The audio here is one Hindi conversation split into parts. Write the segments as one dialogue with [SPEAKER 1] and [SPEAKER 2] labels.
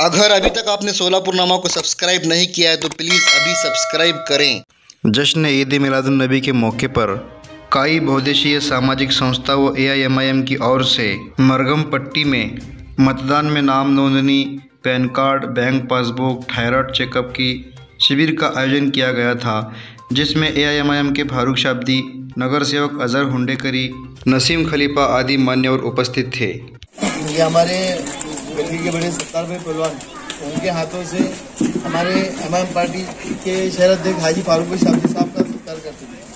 [SPEAKER 1] अगर अभी तक आपने सोलापुरनामा को सब्सक्राइब नहीं किया है तो प्लीज़ अभी सब्सक्राइब करें। जश्न ईद मिलादुन नबी के मौके पर कई बहुउद्देशीय सामाजिक संस्था व AIMIM की ओर से मरगम पट्टी में मतदान में नाम नोंदनी, PAN card, bank passbook, thyroid checkup की शिविर का आयोजन किया गया था, जिसमें AIMIM के फारूक शाब्दी, नगर सेवक अजहर हुंडेकरी, नसीम खलीफा आदि मान्यवर उपस्थित थे।
[SPEAKER 2] ये हमारे गली के बड़े सत्तार भाई पहलवान, उनके हाथों से हमारे MIM पार्टी के शहर अध्यक्ष हाजी फारूक भाई शाब्दी साहब का सत्कार करते हैं।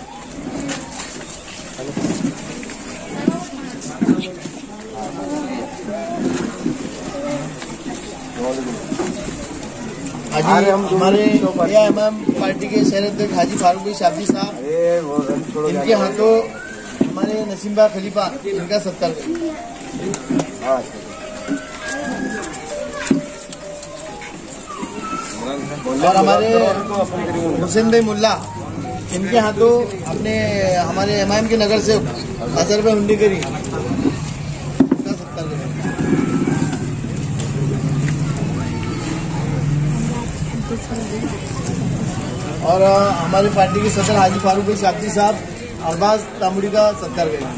[SPEAKER 2] हाजी हमारे MIM पार्टी के शहर अध्यक्ष हाजी फारूक भाई शाब्दी साहब, इनके हाथों हमारे नसीम भाई खलीफा इनका सत्कार करते हैं। और हमारे हुसैन भाई मुल्ला, इनके हाथों अपने हमारे MIM के नगर से अजहर भाई हुंडेकरी इनका सत्कार करें। और हमारी पार्टी के सदर हाजी फारूक भाई शाब्दी साहब अरबाज तामुड़ी का सत्कार करें।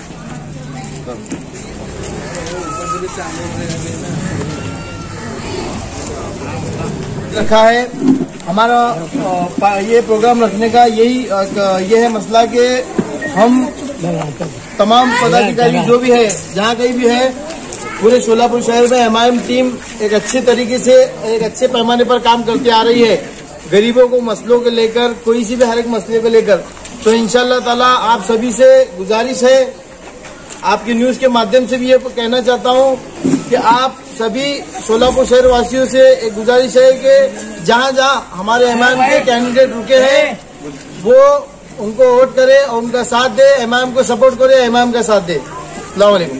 [SPEAKER 2] रखा है हमारा ये प्रोग्राम रखने का ये है मसला कि हम तमाम पदाधिकारी जो भी है, जहाँ कहीं भी है, पूरे सोलापुर शहर में MIM टीम एक अच्छे तरीके से एक अच्छे पैमाने पर काम करती आ रही है। गरीबों को मसलों को लेकर, कोई सी भी हर एक मसले को लेकर, तो इंशाअल्लाह ताला आप सभी से गुजारिश है, आपकी न्यूज के माध्यम से भी ये कहना चाहता हूँ कि आप सभी सोलापुर शहर वासियों से एक गुजारिश है कि जहाँ जहाँ हमारे MIM के कैंडिडेट रुके हैं वो उनको वोट करे और उनका साथ दे, MIM को सपोर्ट करे, MIM का साथ दे। अस्सलाम वालेकुम।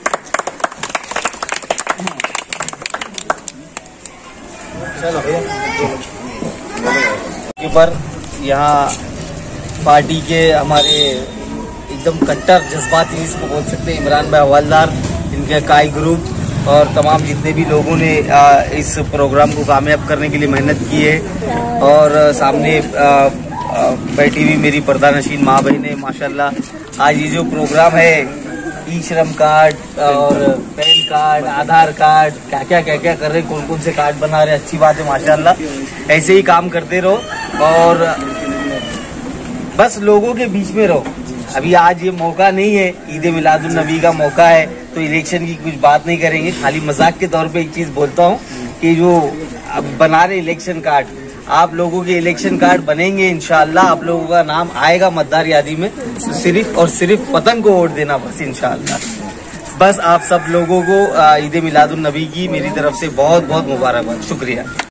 [SPEAKER 3] पर यहाँ पार्टी के हमारे एकदम कट्टर जज्बाती इसको बोल सकते हैं इमरान भाई हवालदार, इनके काई ग्रुप और तमाम जितने भी लोगों ने इस प्रोग्राम को कामयाब करने के लिए मेहनत की है। और सामने बैठी हुई मेरी पर्दानशीन माँ बहनें, माशाल्लाह आज ये जो प्रोग्राम है, ई श्रम कार्ड और पैन कार्ड, आधार कार्ड, क्या क्या कर रहे, कौन कौन से कार्ड बना रहे, अच्छी बात है माशाल्लाह। ऐसे ही काम करते रहो और बस लोगों के बीच में रहो। अभी आज ये मौका नहीं है, ईद मिलादुन नबी का मौका है, तो इलेक्शन की कुछ बात नहीं करेंगे। खाली मजाक के तौर पे एक चीज बोलता हूँ कि जो बना रहे इलेक्शन कार्ड, आप लोगों के इलेक्शन कार्ड बनेंगे इंशाअल्लाह, आप लोगों का नाम आएगा मतदार यादी में, तो सिर्फ और सिर्फ पतंग को वोट देना बस इंशाअल्लाह। बस आप सब लोगों को ईद मिलादुन नबी की मेरी तरफ से बहुत बहुत मुबारकबाद। शुक्रिया।